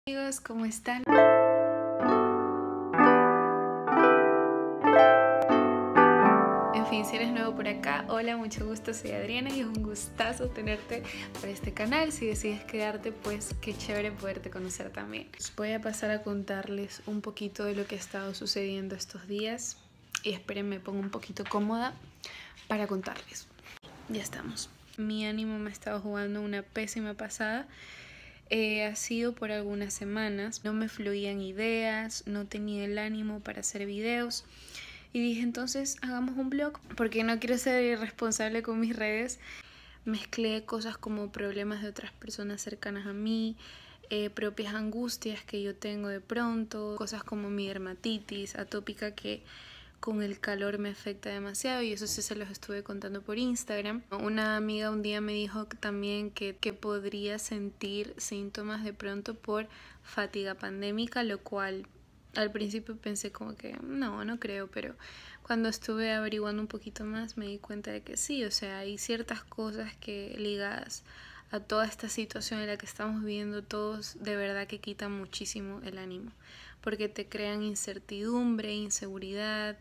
Amigos, ¿cómo están? En fin, si eres nuevo por acá, hola, mucho gusto, soy Adriana y es un gustazo tenerte por este canal. Si decides quedarte, pues qué chévere poderte conocer también. Voy a pasar a contarles un poquito de lo que ha estado sucediendo estos días y esperen, me pongo un poquito cómoda para contarles. Ya estamos. Mi ánimo me ha estado jugando una pésima pasada. Ha sido por algunas semanas, no me fluían ideas, no tenía el ánimo para hacer videos y dije entonces hagamos un blog porque no quiero ser irresponsable con mis redes. Mezclé cosas como problemas de otras personas cercanas a mí, propias angustias que yo tengo de pronto, cosas como mi dermatitis atópica que con el calor me afecta demasiado y eso sí se los estuve contando por Instagram. Una amiga un día me dijo también que podría sentir síntomas de pronto por fatiga pandémica, lo cual al principio pensé como que no creo, pero cuando estuve averiguando un poquito más me di cuenta de que sí, o sea, hay ciertas cosas que ligadas a toda esta situación en la que estamos viviendo todos de verdad que quitan muchísimo el ánimo, porque te crean incertidumbre, inseguridad,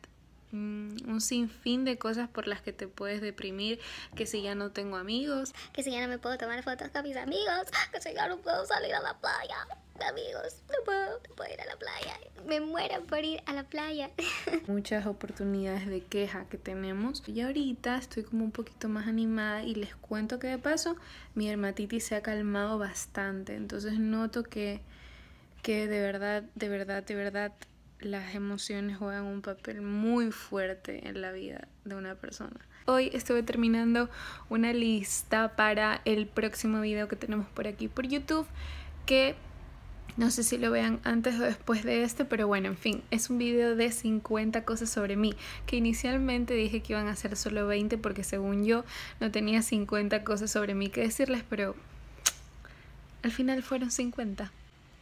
un sinfín de cosas por las que te puedes deprimir, que si ya no tengo amigos, que si ya no me puedo tomar fotos con mis amigos, que si ya no puedo salir a la playa, amigos, no puedo ir a la playa, me muero por ir a la playa. Muchas oportunidades de queja que tenemos y ahorita estoy como un poquito más animada y les cuento que de paso mi dermatitis se ha calmado bastante, entonces noto que de verdad las emociones juegan un papel muy fuerte en la vida de una persona. Hoy estuve terminando una lista para el próximo video que tenemos por aquí por YouTube, que no sé si lo vean antes o después de este, pero bueno, en fin, es un video de 50 cosas sobre mí, que inicialmente dije que iban a ser solo 20 porque según yo no tenía 50 cosas sobre mí que decirles, pero al final fueron 50.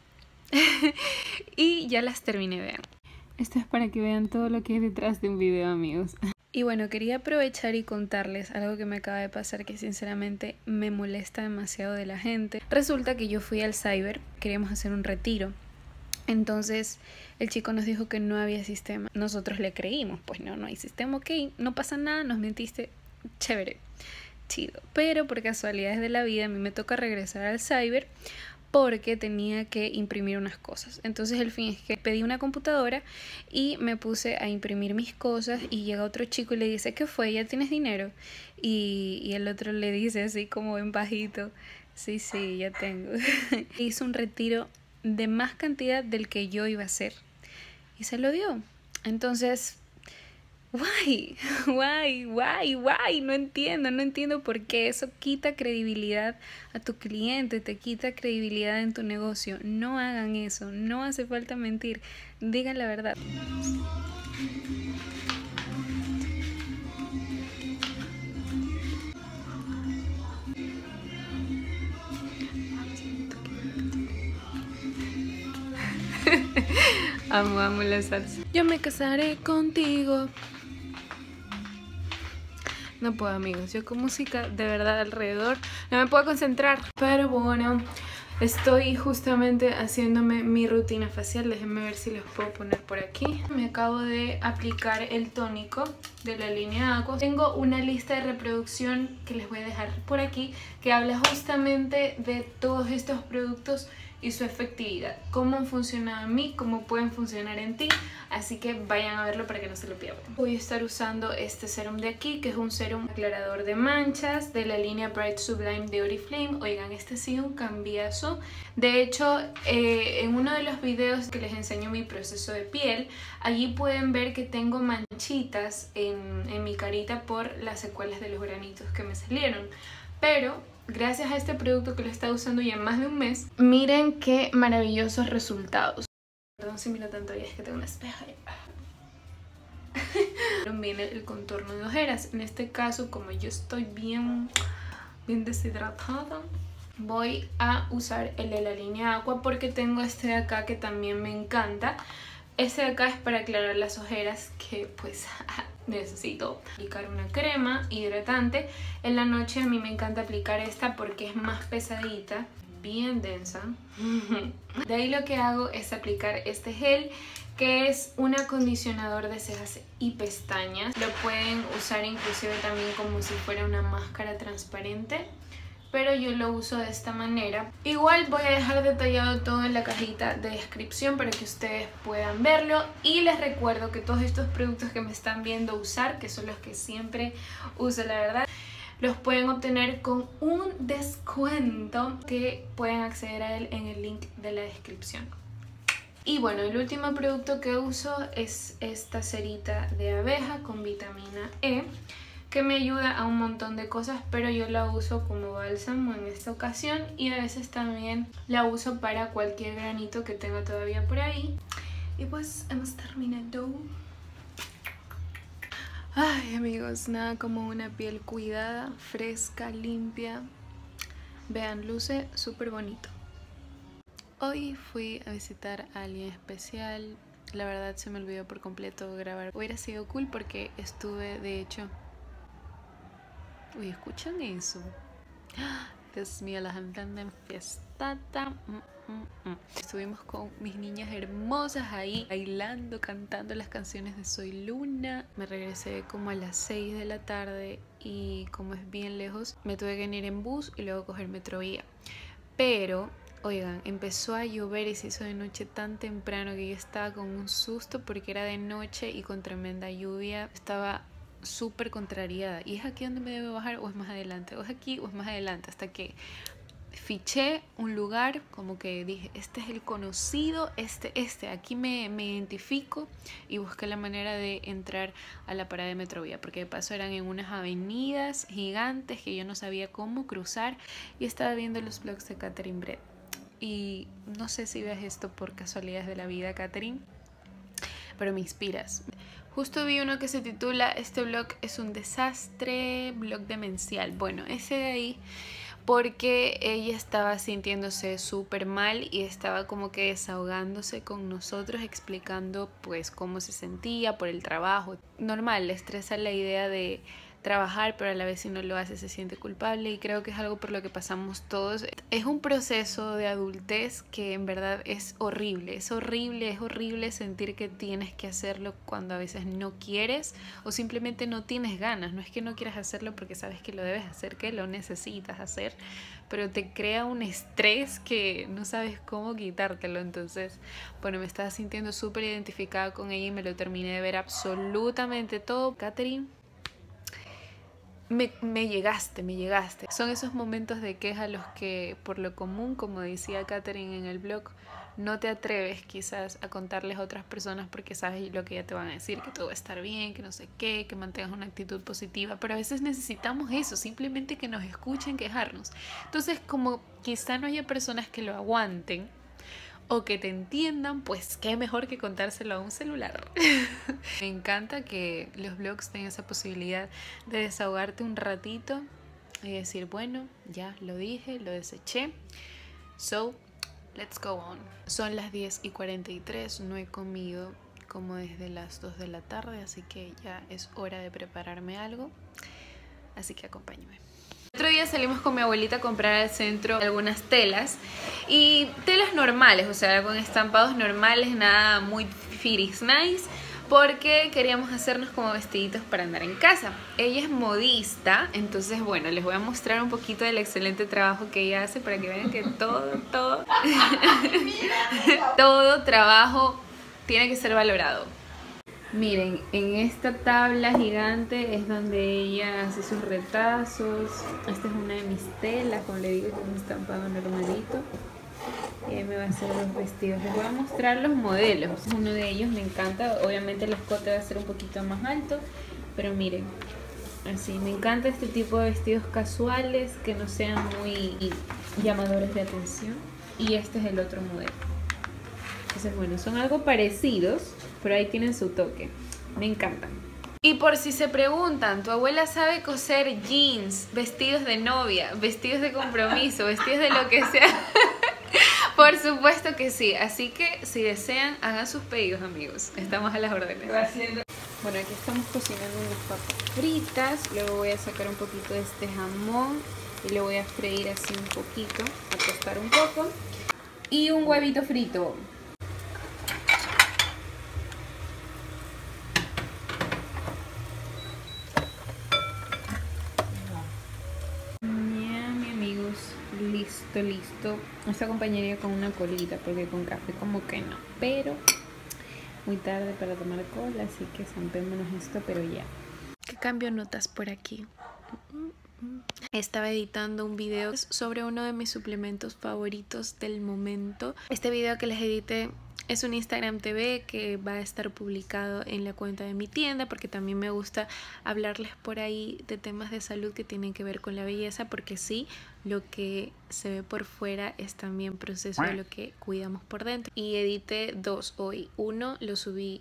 Y ya las terminé, vean. Esto es para que vean todo lo que hay detrás de un video, amigos. Y bueno, quería aprovechar y contarles algo que me acaba de pasar que sinceramente me molesta demasiado de la gente. Resulta que yo fui al cyber, queríamos hacer un retiro. Entonces el chico nos dijo que no había sistema. Nosotros le creímos, pues no hay sistema, ok, no pasa nada, nos mentiste, chévere, chido. Pero por casualidades de la vida a mí me toca regresar al cyber porque tenía que imprimir unas cosas. Entonces el fin es que pedí una computadora y me puse a imprimir mis cosas y llega otro chico y le dice, ¿qué fue? ¿Ya tienes dinero? Y el otro le dice así como en bajito, sí, ya tengo. Hizo un retiro de más cantidad del que yo iba a hacer y se lo dio. Entonces, Why? No entiendo por qué eso quita credibilidad a tu cliente, te quita credibilidad en tu negocio. No hagan eso, no hace falta mentir, digan la verdad. Amo la salsa. Yo me casaré contigo. No puedo, amigos, yo con música de verdad alrededor no me puedo concentrar. Pero bueno, estoy justamente haciéndome mi rutina facial. Déjenme ver si les puedo poner por aquí. Me acabo de aplicar el tónico de la línea Aqua. Tengo una lista de reproducción que les voy a dejar por aquí que habla justamente de todos estos productos y su efectividad, cómo han funcionado en mí, cómo pueden funcionar en ti, así que vayan a verlo para que no se lo pierdan. Voy a estar usando este serum de aquí, que es un serum aclarador de manchas de la línea Bright Sublime de Oriflame. Oigan, este ha sido un cambiazo. De hecho, en uno de los videos que les enseño mi proceso de piel, allí pueden ver que tengo manchitas en mi carita por las secuelas de los granitos que me salieron, pero gracias a este producto que lo he estado usando ya más de un mes, miren qué maravillosos resultados. Perdón si miro tanto, ya es que tengo una espejo ahí. Viene el contorno de ojeras. En este caso, como yo estoy bien deshidratada, voy a usar el de la línea Aqua porque tengo este de acá que también me encanta. Este de acá es para aclarar las ojeras que pues necesito aplicar una crema hidratante. En la noche a mí me encanta aplicar esta porque es más pesadita. bien densa. De ahí lo que hago es aplicar este gel, que es un acondicionador de cejas y pestañas. Lo pueden usar inclusive también como si fuera una máscara transparente, pero yo lo uso de esta manera. Igual voy a dejar detallado todo en la cajita de descripción para que ustedes puedan verlo. Y les recuerdo que todos estos productos que me están viendo usar, que son los que siempre uso la verdad, los pueden obtener con un descuento que pueden acceder a él en el link de la descripción. Y bueno, el último producto que uso es esta cerita de abeja con vitamina E, que me ayuda a un montón de cosas, pero yo la uso como bálsamo en esta ocasión y a veces también la uso para cualquier granito que tenga todavía por ahí. Y pues hemos terminado. Ay amigos, nada como una piel cuidada, fresca, limpia. Vean, luce súper bonito. Hoy fui a visitar a alguien especial. La verdad se me olvidó por completo grabar. Hubiera sido cool porque estuve, de hecho... Uy, ¿escuchan eso? Dios mío, la gente anda en fiestata. Estuvimos con mis niñas hermosas ahí bailando, cantando las canciones de Soy Luna. Me regresé como a las 6 de la tarde y como es bien lejos me tuve que ir en bus y luego coger Metrovía. Pero, oigan, empezó a llover y se hizo de noche tan temprano que yo estaba con un susto porque era de noche y con tremenda lluvia. Estaba súper contrariada. ¿Y es aquí donde me debo bajar o es más adelante? ¿O es aquí o es más adelante? Hasta que fiché un lugar, como que dije, este es el conocido, aquí me identifico, y busqué la manera de entrar a la parada de Metrovía, porque de paso eran en unas avenidas gigantes que yo no sabía cómo cruzar, y estaba viendo los vlogs de Catherine Brett. Y no sé si ves esto por casualidades de la vida, Catherine, pero me inspiras. Justo vi uno que se titula "Este vlog es un desastre, vlog demencial". Bueno, ese de ahí, porque ella estaba sintiéndose súper mal y estaba como que desahogándose con nosotros, explicando pues cómo se sentía por el trabajo. Normal, le estresa la idea de trabajar, pero a la vez si no lo hace se siente culpable, y creo que es algo por lo que pasamos todos. Es un proceso de adultez que en verdad es horrible, es horrible sentir que tienes que hacerlo cuando a veces no quieres o simplemente no tienes ganas. No es que no quieras hacerlo porque sabes que lo debes hacer, que lo necesitas hacer, pero te crea un estrés que no sabes cómo quitártelo. Entonces, bueno, me estaba sintiendo súper identificada con ella y me lo terminé de ver absolutamente todo. Catherine, me llegaste. Son esos momentos de queja los que por lo común, como decía Catherine en el blog, no te atreves quizás a contarles a otras personas porque sabes lo que ya te van a decir, que todo va a estar bien, que no sé qué, que mantengas una actitud positiva, pero a veces necesitamos eso, simplemente que nos escuchen quejarnos. Entonces, como quizá no haya personas que lo aguanten o que te entiendan, pues qué mejor que contárselo a un celular. Me encanta que los blogs tengan esa posibilidad de desahogarte un ratito y decir, bueno, ya lo dije, lo deseché, so let's go on. Son las 10:43, no he comido como desde las 2 de la tarde, así que ya es hora de prepararme algo, así que acompáñame. Otro día salimos con mi abuelita a comprar al centro algunas telas, y telas normales, o sea, con estampados normales, nada muy firis nice, porque queríamos hacernos como vestiditos para andar en casa. Ella es modista, entonces bueno, les voy a mostrar un poquito del excelente trabajo que ella hace para que vean que todo trabajo tiene que ser valorado. Miren, en esta tabla gigante es donde ella hace sus retazos. Esta es una de mis telas, como le digo, es un estampado normalito. Y ahí me va a hacer los vestidos. Les voy a mostrar los modelos. Uno de ellos me encanta. Obviamente el escote va a ser un poquito más alto, pero miren, así. Me encanta este tipo de vestidos casuales que no sean muy llamadores de atención. Y este es el otro modelo. Entonces, bueno, son algo parecidos, pero ahí tienen su toque. Me encantan. Y por si se preguntan, ¿tu abuela sabe coser jeans, vestidos de novia, vestidos de compromiso, vestidos de lo que sea? Por supuesto que sí. Así que si desean, hagan sus pedidos, amigos. Estamos a las órdenes. Bueno, aquí estamos cocinando unas papas fritas. Luego voy a sacar un poquito de este jamón y lo voy a freír así un poquito, a tostar un poco. Y un huevito frito. Listo, listo. Esto acompañaría con una colita porque con café como que no. Pero muy tarde para tomar cola, así que zampémonos esto, pero ya. ¿Qué cambio notas por aquí? Estaba editando un video sobre uno de mis suplementos favoritos del momento. Este video que les edité es un Instagram TV que va a estar publicado en la cuenta de mi tienda, porque también me gusta hablarles por ahí de temas de salud que tienen que ver con la belleza, porque sí, lo que se ve por fuera es también proceso de lo que cuidamos por dentro. Y edité 2 hoy. Uno lo subí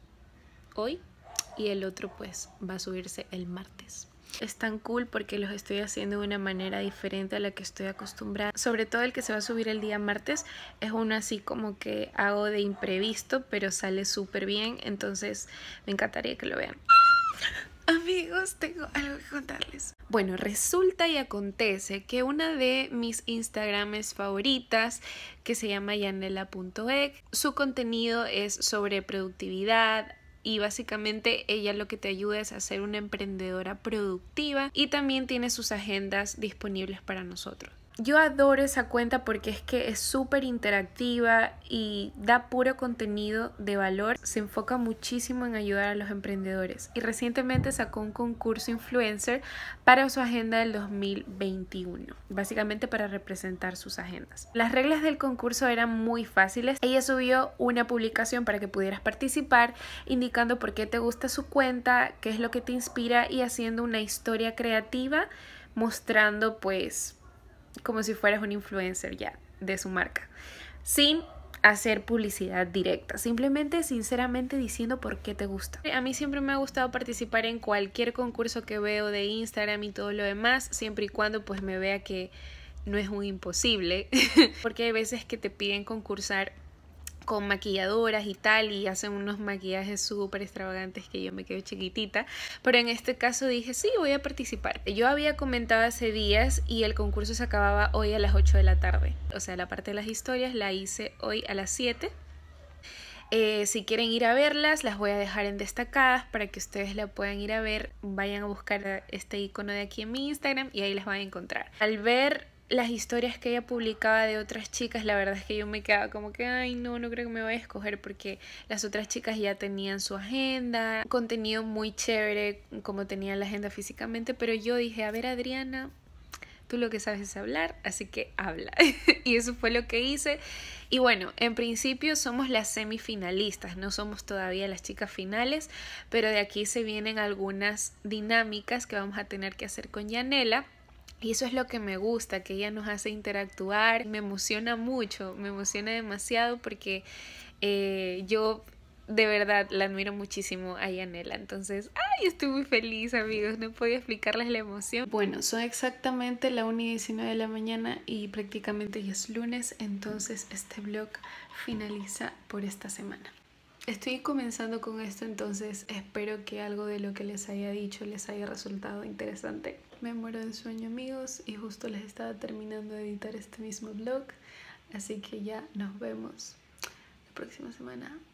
hoy y el otro pues va a subirse el martes. Es tan cool porque los estoy haciendo de una manera diferente a la que estoy acostumbrada. Sobre todo el que se va a subir el día martes es uno así como que hago de imprevisto, pero sale súper bien. Entonces me encantaría que lo vean. Amigos, tengo algo que contarles. Bueno, resulta y acontece que una de mis Instagrames favoritas, que se llama yanela.egg, su contenido es sobre productividad, y básicamente ella lo que te ayuda es a ser una emprendedora productiva y también tiene sus agendas disponibles para nosotros. Yo adoro esa cuenta porque es que es súper interactiva y da puro contenido de valor. Se enfoca muchísimo en ayudar a los emprendedores y recientemente sacó un concurso influencer para su agenda del 2021, básicamente para representar sus agendas. Las reglas del concurso eran muy fáciles. Ella subió una publicación para que pudieras participar, indicando por qué te gusta su cuenta, qué es lo que te inspira y haciendo una historia creativa mostrando pues como si fueras un influencer ya de su marca, sin hacer publicidad directa, simplemente sinceramente diciendo por qué te gusta. A mí siempre me ha gustado participar en cualquier concurso que veo de Instagram y todo lo demás, siempre y cuando pues me vea que no es un imposible, porque hay veces que te piden concursar con maquilladoras y tal y hacen unos maquillajes súper extravagantes que yo me quedo chiquitita, pero en este caso dije sí, voy a participar. Yo había comentado hace días y el concurso se acababa hoy a las 8 de la tarde, o sea, la parte de las historias la hice hoy a las 7. Si quieren ir a verlas, las voy a dejar en destacadas para que ustedes la puedan ir a ver. Vayan a buscar este icono de aquí en mi Instagram y ahí las van a encontrar. Al ver las historias que ella publicaba de otras chicas, la verdad es que yo me quedaba como que ay no creo que me vaya a escoger, porque las otras chicas ya tenían su agenda, contenido muy chévere como tenían la agenda físicamente, pero yo dije, a ver Adriana, tú lo que sabes es hablar, así que habla. Y eso fue lo que hice. Y bueno, en principio somos las semifinalistas, no somos todavía las chicas finales, pero de aquí se vienen algunas dinámicas que vamos a tener que hacer con Yanela. Y eso es lo que me gusta, que ella nos hace interactuar. Me emociona mucho, me emociona demasiado porque yo de verdad la admiro muchísimo a Yanela. Entonces, ¡ay! Estoy muy feliz, amigos. No podía explicarles la emoción. Bueno, son exactamente la 1:19 de la mañana y prácticamente ya es lunes. Entonces este vlog finaliza por esta semana. Estoy comenzando con esto, entonces espero que algo de lo que les haya dicho les haya resultado interesante. Me muero de sueño, amigos, y justo les estaba terminando de editar este mismo vlog, así que ya nos vemos la próxima semana.